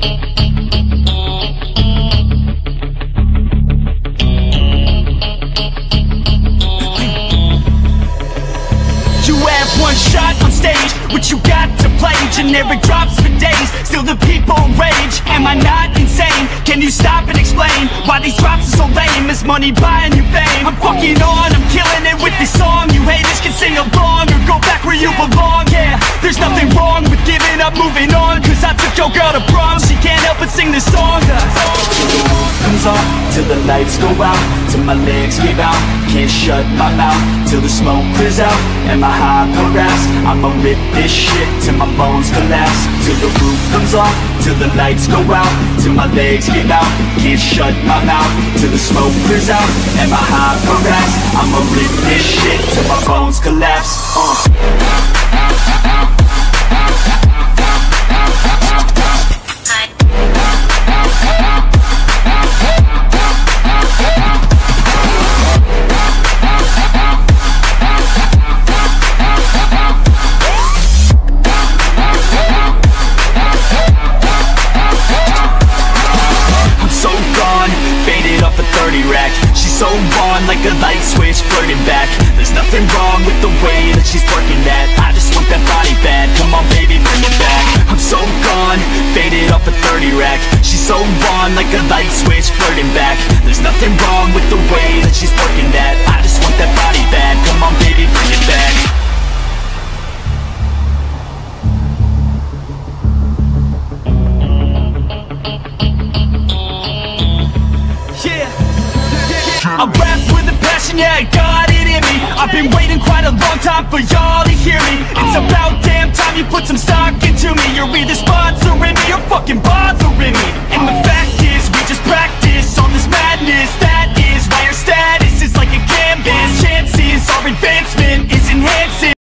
You have one shot on stage, what you got to play? Generic drops for days, still the people rage. Am I not insane? Can you stop and explain why these drops are so lame? Is money buying you fame? I'm fucking on, I'm killing it with this song. You haters can sing along or go back where you belong. Yeah, there's nothing wrong with giving up, moving on. Cause I took your girl to prom, she can't help but sing this song. Till the roof comes off, till the lights go out, till my legs give out, can't shut my mouth, till the smoke clears out, and my high harass. I'ma rip this shit till my bones collapse. Till the roof comes off, till the lights go out, till my legs give out, can't shut my mouth, till the smoke clears out, and my high harass. I'ma rip this shit till my bones collapse. She's so on like a light switch, flirting back. There's nothing wrong with the way that she's working that. I just want that body bad, come on baby, bring it back. I'm so gone, faded off a 30 rack. She's so on like a light switch, flirting back. There's nothing wrong with the way that she's working that. I just want that body bad, come on baby, bring it back. I rap with a passion, yeah, I got it in me. I've been waiting quite a long time for y'all to hear me. It's about damn time you put some stock into me. You're either sponsoring me or fucking bothering me.